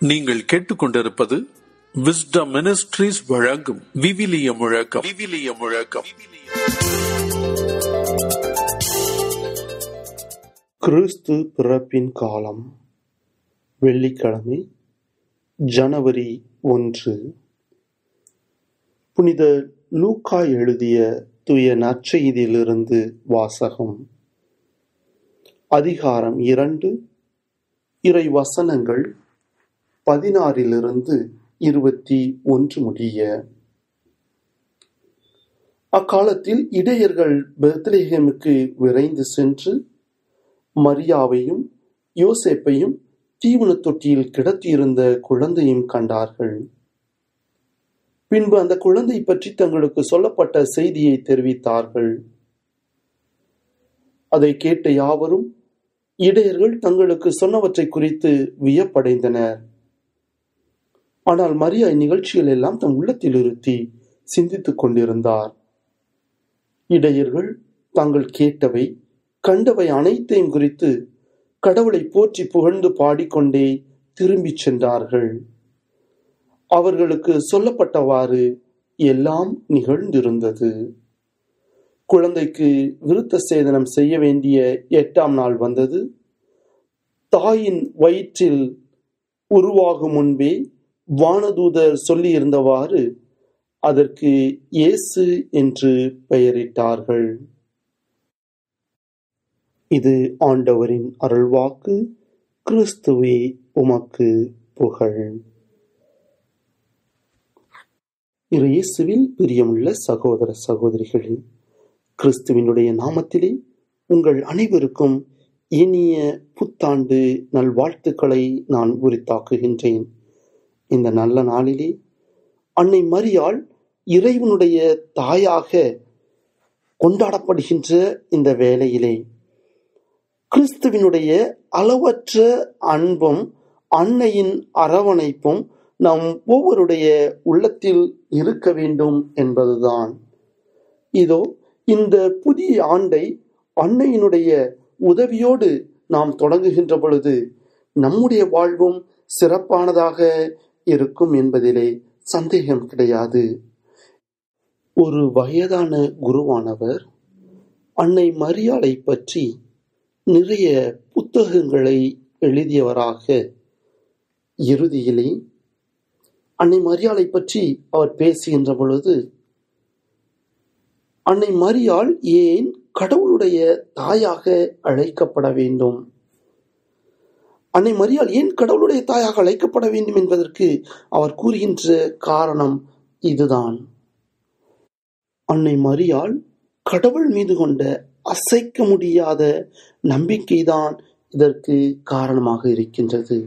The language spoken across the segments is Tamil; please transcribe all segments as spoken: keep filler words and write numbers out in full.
நீங்கள் கேட்டுக்கொண்டிருப்பது விஸ்டம் மினிஸ்ட்ரீஸ் வழங்கும் விவிலிய முழக்கம். விவிலிய முழக்கம். கிறிஸ்து பிறப்பின் காலம். வெள்ளிக்கிழமை, ஜனவரி ஒன்று. புனித லூக்கா எழுதிய தூய நற்செய்தியிலிருந்து வாசகம். அதிகாரம் இரண்டு, இறை வசனங்கள் பதினாறிலிருந்து இருபத்தி ஒன்று முடிய. அக்காலத்தில் இடையர்கள் பெத்லெகேமுக்கு விரைந்து சென்று மரியாவையும் யோசேப்பையும் தீவன தொட்டியில் கிடத்தியிருந்த குழந்தையும் கண்டார்கள். பின்பு அந்த குழந்தை பற்றி தங்களுக்கு சொல்லப்பட்ட செய்தியை தெரிவித்தார்கள். அதை கேட்ட யாவரும் இடையர்கள் தங்களுக்கு சொன்னவற்றை குறித்து வியப்படைந்தனர். ஆனால் மரியா இந்நிகழ்ச்சிகள் எல்லாம் தம் உள்ளத்தில் இருத்தி சிந்தித்துக் கொண்டிருந்தார். இடையர்கள் தாங்கள் கேட்டவை கண்டவை அனைத்தையும் குறித்து கடவுளை போற்றி புகழ்ந்து பாடிக்கொண்டே திரும்பிச் சென்றார்கள். அவர்களுக்கு சொல்லப்பட்டவாறு எல்லாம் நிகழ்ந்திருந்தது. குழந்தைக்கு விருத்த சேதனம் செய்ய வேண்டிய எட்டாம் நாள் வந்தது. தாயின் வயிற்றில் உருவாகும் முன்பே வானதூதர் சொல்லியிருந்தவாறு அதற்கு இயேசு என்று பெயரிட்டார்கள். இது ஆண்டவரின் அருள்வாக்கு. கிறிஸ்துவே உமக்கு புகழ். இயேசுவில் பிரியமுள்ள சகோதர சகோதரிகளே, கிறிஸ்துவினுடைய நாமத்திலே உங்கள் அனைவருக்கும் இனிய புத்தாண்டு நல்வாழ்த்துக்களை நான் உரித்தாக்குகின்றேன். இந்த நல்ல நாளிலே அன்னை மரியாள் இறைவனுடைய தாயாக கொண்டாடப்படுகின்ற இந்த வேளையிலே கிறிஸ்துவினுடைய அளவற்ற அன்பும் அன்னையின் அரவணைப்பும் நம் ஒவ்வொருடைய உள்ளத்தில் இருக்க வேண்டும் என்பதுதான். இதோ இந்த புதிய ஆண்டை அன்னையினுடைய உதவியோடு நாம் தொடங்குகின்ற பொழுது நம்முடைய வாழ்வும் சிறப்பானதாக இருக்கும் என்பதிலே சந்தேகம் கிடையாது. ஒரு வயதான குருவானவர் அன்னை மரியாளை பற்றி நிறைய புத்தகங்களை எழுதியவராக இறுதியிலே அன்னை மரியாளை பற்றி அவர் பேசுகின்ற பொழுது, அன்னை மரியாள் ஏன் கடவுளுடைய தாயாக அழைக்கப்பட வேண்டும், அன்னை மரியாள் ஏன் கடவுளுடைய தாயாக அழைக்கப்பட வேண்டும் என்பதற்கு அவர் கூறுகின்ற காரணம் இதுதான். அன்னை மரியாள் கடவுள் மீது கொண்ட அசைக்க முடியாத நம்பிக்கைதான் இதற்கு காரணமாக இருக்கின்றது.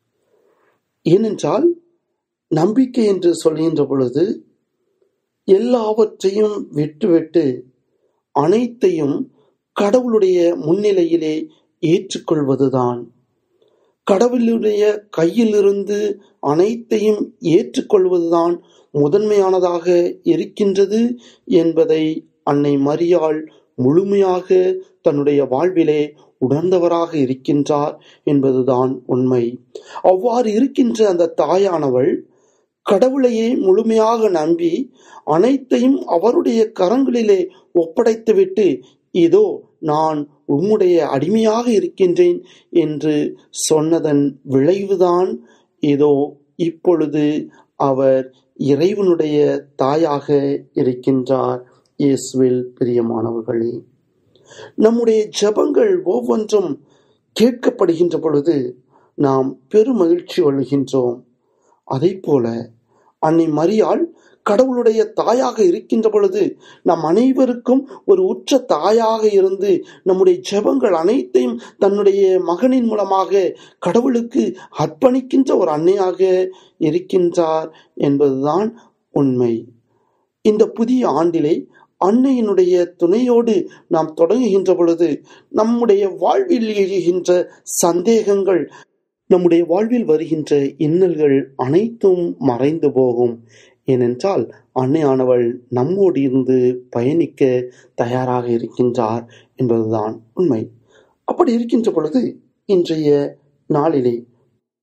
ஏனென்றால் நம்பிக்கை என்று சொல்கின்ற பொழுது எல்லாவற்றையும் விட்டுவிட்டு அனைத்தையும் கடவுளுடைய முன்னிலையிலே ஏற்றுக்கொள்வதுதான். கடவுளுடைய கையிலிருந்து அனைத்தையும் ஏற்றுக்கொள்வதுதான் முதன்மையானதாக இருக்கின்றது என்பதை அன்னை மரியாள் முழுமையாக தன்னுடைய வாழ்விலே உணர்ந்தவராக இருக்கின்றார் என்பதுதான் உண்மை. அவ்வாறு இருக்கின்ற அந்த தாயானவள் கடவுளையே முழுமையாக நம்பி அனைத்தையும் அவருடைய கரங்களிலே ஒப்படைத்துவிட்டு, இதோ நான் உம்முடைய அடிமையாக இருக்கின்றேன் என்று சொன்னதன் விளைவுதான் இதோ இப்பொழுது அவர் இறைவனுடைய தாயாக இருக்கின்றார். இயேசுவில் பிரியமானவர்களே, நம்முடைய ஜெபங்கள் ஒவ்வொன்றும் கேட்கப்படுகின்ற பொழுது நாம் பெருமகிழ்ச்சி கொள்கின்றோம். அதை போல அன்னை மரியாள் கடவுளுடைய தாயாக இருக்கின்ற பொழுது நம் அனைவருக்கும் ஒரு உற்ற தாயாக இருந்து நம்முடைய ஜெபங்கள் அனைத்தையும் தன்னுடைய மகனின் மூலமாக கடவுளுக்கு அர்ப்பணிக்கின்ற ஒரு அன்னையாக இருக்கின்றார் என்பதுதான் உண்மை. இந்த புதிய ஆண்டிலே அன்னையினுடைய துணையோடு நாம் தொடங்குகின்ற பொழுது நம்முடைய வாழ்வில் எழுகின்ற சந்தேகங்கள், நம்முடைய வாழ்வில் வருகின்ற இன்னல்கள் அனைத்தும் மறைந்து போகும். ஏனென்றால் அன்னையானவள் நம்மோடு இருந்து பயணிக்க தயாராக இருக்கின்றார் என்பதுதான் உண்மை. அப்படி இருக்கின்ற பொழுது இன்றைய நாளிலே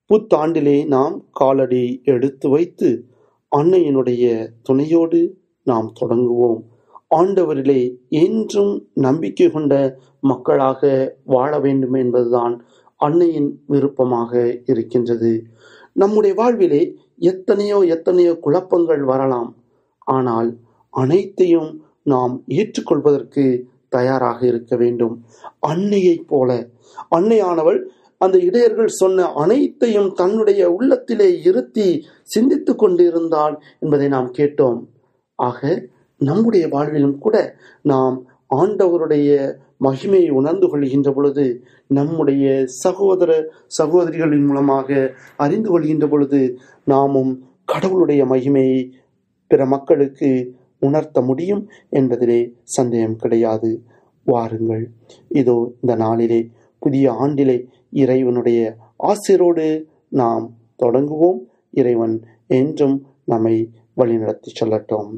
புத்தாண்டிலே நாம் காலடி எடுத்து வைத்து அன்னையினுடைய துணையோடு நாம் தொடங்குவோம். ஆண்டவரிலே என்றும் நம்பிக்கை கொண்ட மக்களாக வாழ வேண்டும் என்பதுதான் அன்னையின் விருப்பமாக இருக்கின்றது. நம்முடைய வாழ்விலே எத்தனையோ எத்தனையோ குழப்பங்கள் வரலாம். ஆனால் அனைத்தையும் நாம் ஏற்றுக்கொள்வதற்கு தயாராக இருக்க வேண்டும். அன்னையைப் போல அன்னையானவள் அந்த இடையர்கள் சொன்ன அனைத்தையும் தன்னுடைய உள்ளத்திலே இருத்தி சிந்தித்து கொண்டிருந்தாள் என்பதை நாம் கேட்டோம். ஆக நம்முடைய வாழ்விலும் கூட நாம் ஆண்டவருடைய மகிமையை உணர்ந்து கொள்கின்ற பொழுது, நம்முடைய சகோதர சகோதரிகளின் மூலமாக அறிந்து கொள்கின்ற பொழுது, நாமும் கடவுளுடைய மகிமையை பிற மக்களுக்கு உணர்த்த முடியும் என்பதிலே சந்தேகம் கிடையாது. வாருங்கள், இதோ இந்த நாளிலே புதிய ஆண்டிலே இறைவனுடைய ஆசிரோடு நாம் தொடங்குவோம். இறைவன் என்றும் நம்மை வழிநடத்தி செல்லட்டும்.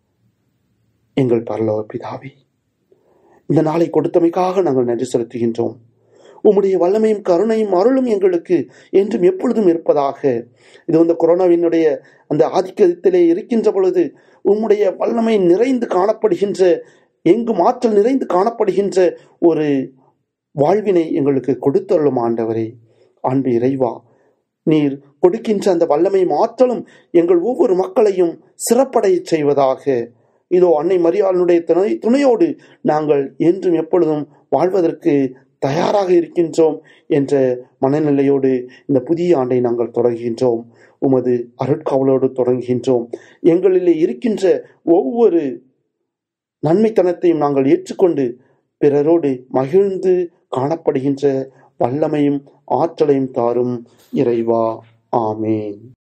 எங்கள் பரலோக பிதாவே, இந்த நாளை கொடுத்தமைக்காக நாங்கள் நன்றி செலுத்துகின்றோம். உம்முடைய வல்லமையும் கருணையும் அருளும் எங்களுக்கு என்றும் எப்பொழுதும் இருப்பதாக. இது வந்து கொரோனாவினுடைய அந்த ஆதிக்கத்திலே இருக்கின்ற பொழுது உம்முடைய வல்லமை நிறைந்து காணப்படுகின்ற, எங்கும் ஆற்றல் நிறைந்து காணப்படுகின்ற ஒரு வாழ்வினை எங்களுக்கு கொடுத்தருளும் ஆண்டவரே. அன்பு இறைவா, நீர் கொடுக்கின்ற அந்த வல்லமையும் ஆற்றலும் எங்கள் ஒவ்வொரு மக்களையும் சிறப்படைய செய்வதாக. இதோ அன்னை மரியாளுடைய துணை துணையோடு நாங்கள் என்றும் எப்பொழுதும் வாழ்வதற்கு தயாராக இருக்கின்றோம் என்ற மனநிலையோடு இந்த புதிய ஆண்டை நாங்கள் தொடங்குகின்றோம். உமது அருட்காவலோடு தொடங்குகின்றோம். எங்களிலே இருக்கின்ற ஒவ்வொரு நன்மைத்தனத்தையும் நாங்கள் ஏற்றுக்கொண்டு பிறரோடு மகிழ்ந்து காணப்படுகின்ற வல்லமையும் ஆற்றலையும் தாரும் இறைவா. ஆமேன்.